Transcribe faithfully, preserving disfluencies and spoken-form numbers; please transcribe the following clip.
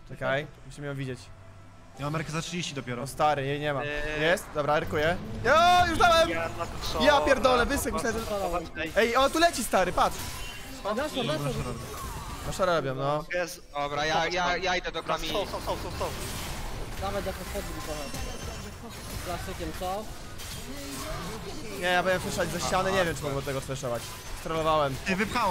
Czekaj, musimy ją widzieć. Ja mam Amerykę za trzydzieści dopiero. O stary, jej nie ma. Eee. Jest? Dobra, erkuję. Jo, już dałem! Ja, na to co? Ja pierdolę, wysek, myślałem, że... Ej, Ej, o, tu leci stary, patrz! A naszą, naszą. Na szara robią, no. jest. Dobra, ja, ja, ja idę do Kamili. Są, są, są, są, są. Dawaj do podwójny trochę. Klasykiem, co? Nie, ja byłem fleszać ze ściany, nie wiem czy mogłem tego fleszować. Strollowałem. Ty wypchałem.